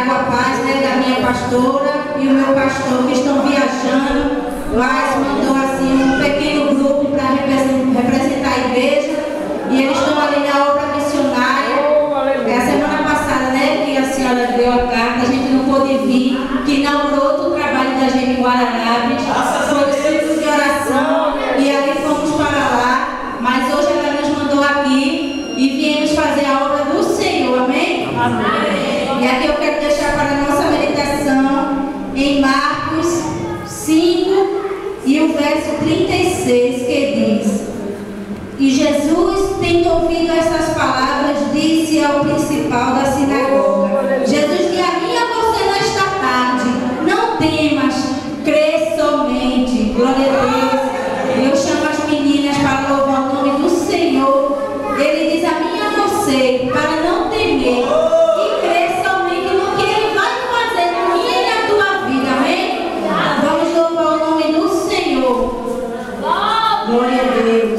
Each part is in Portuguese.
Água Paz, né, da minha pastora e o meu pastor que estão viajando, mas mandou assim um pequeno grupo para representar a igreja e eles estão ali na obra missionária. É a semana passada, né, que a senhora deu a carta, a gente não pôde vir, que inaugurou outro trabalho da gente em Guararapes, foi o ciclo de oração e ali fomos para lá, mas hoje ela nos mandou aqui e viemos fazer a obra do Senhor, amém? Amém. E aqui eu quero deixar para a nossa meditação em Marcos 5 e o verso 36, que diz: E Jesus, tendo ouvido essas palavras, disse ao principal da sinagoga: Jesus diz a mim a você nesta tarde, não temas, crê somente. Glória a Deus. Eu chamo as meninas para louvar o nome do Senhor. Ele diz a mim e a você para não temer e crer somente no que Ele vai fazer na minha e na tua vida, amém? Vamos louvar o nome do Senhor. Glória a Deus.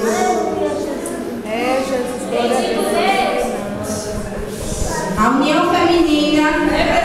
A união feminina